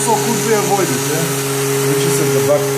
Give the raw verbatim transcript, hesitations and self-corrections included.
also could be avoided, yeah? Which is at the back.